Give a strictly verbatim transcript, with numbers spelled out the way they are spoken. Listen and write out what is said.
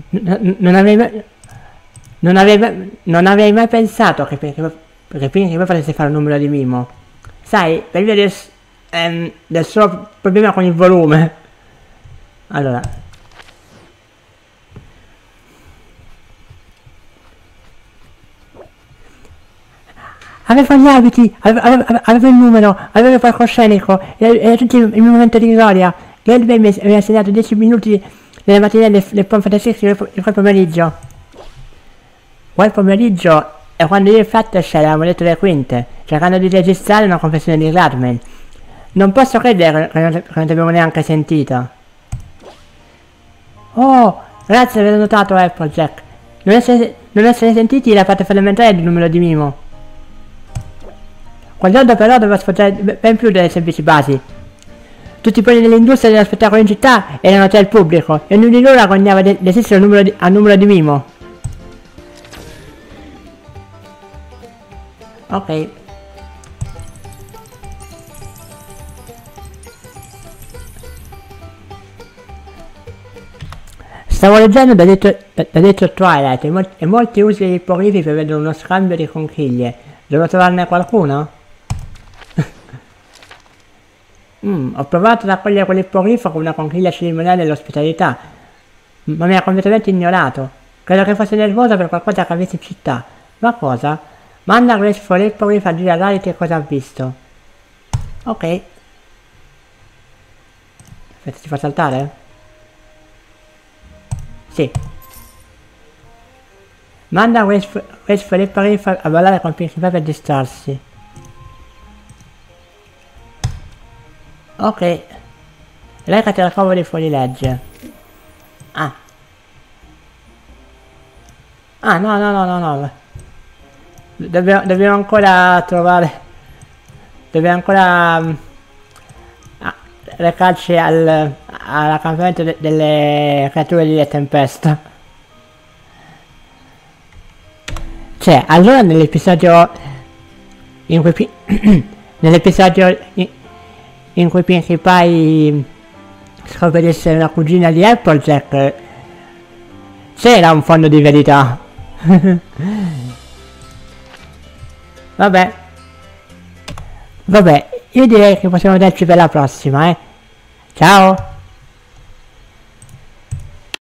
N- non avrei mai... Non avrei, mai- non avrei mai pensato che, che, che Pinkie Pie potesse fare un numero di Mimo. Sai, per via del, ehm, del suo problema con il volume. Allora. Aveva gli abiti, aveva, aveva, aveva il numero, aveva il palcoscenico, era tutto il, il momento di gloria. Gailbay mi aveva segnato dieci minuti nelle mattinelle del Pompa da Six di quel pomeriggio. Quel pomeriggio è quando io e Fluttershy avevamo detto le quinte, cercando di registrare una confessione di Gladman. Non posso credere che non, che non ti abbiamo neanche sentito. Oh, grazie per aver notato, Applejack. Non essere, non essere sentiti è la parte fondamentale del numero di Mimo. Quell'ordo però doveva sfruttare ben più delle semplici basi. Tutti i poli dell'industria dello spettacolo in città erano noti al pubblico e ognuno di loro agognava di esistere al numero, numero di Mimo. Ok. Stavo leggendo da dietro, da, da dietro Twilight e, mol, e molti utili ippogrifi prevedono uno scambio di conchiglie. Devo trovarne qualcuno? mm, ho provato ad accogliere quell'ippogrifo come una conchiglia cerimoniale dell'ospitalità, ma mi ha completamente ignorato. Credo che fosse nervoso per qualcosa che avesse in città. Ma cosa? Manda Graceful Hippogriff a dire a Rarity cosa ha visto. Ok. Aspetta, ti fa saltare? Sì. Manda Graceful Hippogriff a ballare con Pinkie Pie per distrarsi. Ok. Recati al covo dei fuorilegge. Ah. Ah, no, no, no, no, no. Dobbiamo, dobbiamo ancora trovare... Dobbiamo ancora... Um, ah, recarci al... all'accampamento de delle creature di Tempesta. Cioè, allora nell'episodio... In cui... nell'episodio... In, in cui Pinkie Pie scopre di essere la cugina di Applejack, c'era un fondo di verità. Vabbè. Vabbè, io direi che possiamo vederci per la prossima, eh. Ciao!